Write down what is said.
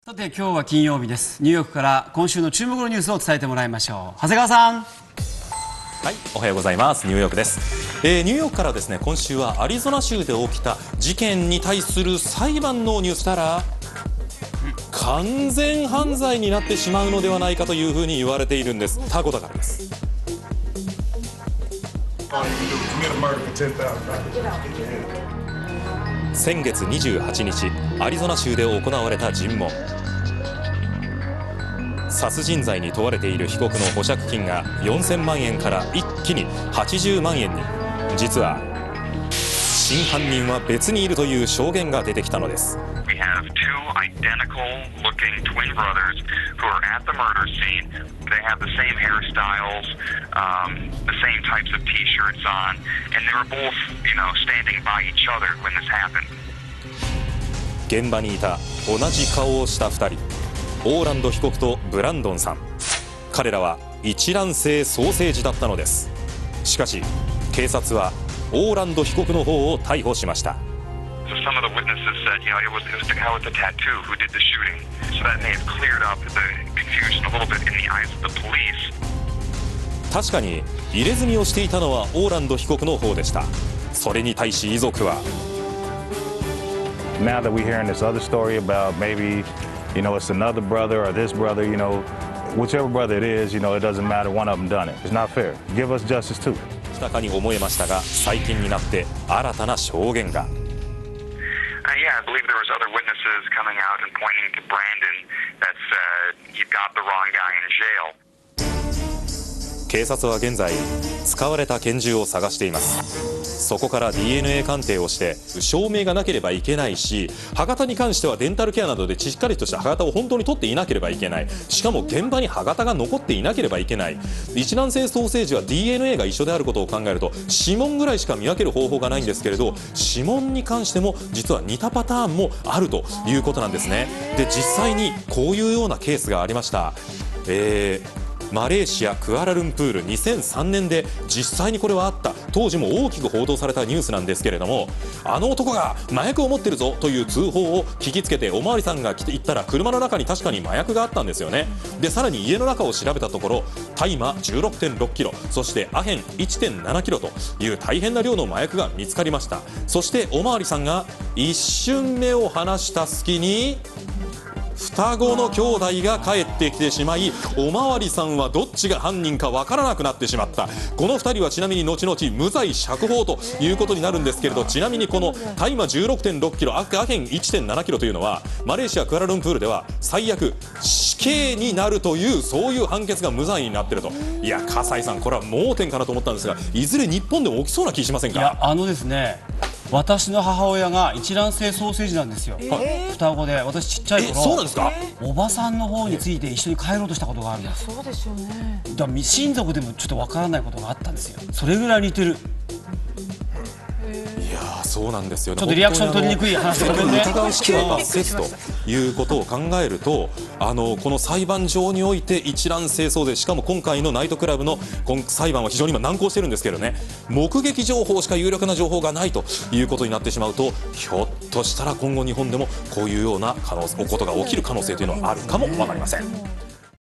さて今日は金曜日です。ニューヨークから今週の注目のニュースを伝えてもらいましょう。長谷川さん。 はい、おはようございます。ニューヨークです。ニューヨークからですね、今週はアリゾナ州で起きた事件に対する裁判のニュースから完全犯罪になってしまうのではないかというふうに言われているんです。タコだからです。先月28日、アリゾナ州で行われた尋問。殺人罪に問われている被告の保釈金が4000万円から一気に80万円に。実は真犯人は別にいるという証言が出てきたのです。 We have two identical looking twin brothers who are at the murder scene. They have the same hairstyles, the same types of t-shirts on, and they were both, standing by each other when this happened. 現場にいた同じ顔をした2人、オーランド被告とブランドンさん。彼らは一卵性ソーセージだったのです。しかし警察はオーランド被告の方を逮捕しました。 So some of the witnesses said, it was the guy with the tattoo who did the shooting. So that may have cleared up the confusion a little bit in the eyes of the police. 確かに入れ墨をしていたのはオーランド被告の方でした。それに対し遺族は Now that we're hearing this other story about maybe, it's another brother or this brother, whichever brother it is, it doesn't matter, one of them done it. It's not fair. Give us justice too. したかに思えましたが、最近になって新たな証言が。 Yeah, I believe there was other witnesses coming out and pointing to Brandon that said you've got the wrong guy in jail. 警察は現在使われた拳銃を探しています。そこから DNA 鑑定をして証明がなければいけないし、歯型に関してはデンタルケアなどでしっかりとした歯型を本当に取っていなければいけない。しかも現場に歯型が残っていなければいけない。一卵性ソーセージは DNA が一緒であることを考えると指紋ぐらいしか見分ける方法がないんですけれど、指紋に関しても実は似たパターンもあるということなんですね。で、実際にこういうようなケースがありました。マレーシアクアラルンプール2003年で実際にこれはあった。当時も大きく報道されたニュースなんですけれども、あの男が麻薬を持ってるぞという通報を聞きつけておまわりさんが来て行ったら車の中に確かに麻薬があったんですよね。でさらに家の中を調べたところ大麻 16.6 キロ、そしてアヘン 1.7 キロという大変な量の麻薬が見つかりました。そしておまわりさんが一瞬目を離した隙に双子の兄弟が帰ってきてしまい、おまわりさんはどっちが犯人かわからなくなってしまった。この2人はちなみに後々無罪釈放ということになるんですけれど、ちなみにこの大麻 16.6 キロアヘン 1.7 キロというのはマレーシアクアラルンプールでは最悪死刑になるという、そういう判決が無罪になっていると。いや笠井さん、これは盲点かなと思ったんですが、いずれ日本でも起きそうな気しませんか？ いやですね、私の母親が一卵性ソーセージなんですよ。双子で、私ちっちゃい頃、 そうなんですか？ おばさんの方について一緒に帰ろうとしたことがあるんです。 そうですよね。 だから親族でもちょっとわからないことがあったんですよ。それぐらい似てる。 いやそうなんですよね。 ちょっとリアクション取りにくい話でごめんね。 疑う式は罰せずということを考えると、この裁判上において一卵性ソーセージ、しかも今回のナイトクラブの裁判は非常に今難航してるんですけどね、目撃情報しか有力な情報がないということになってしまうと、ひょっとしたら今後日本でもこういうようなことが起きる可能性というのはあるかもわかりません。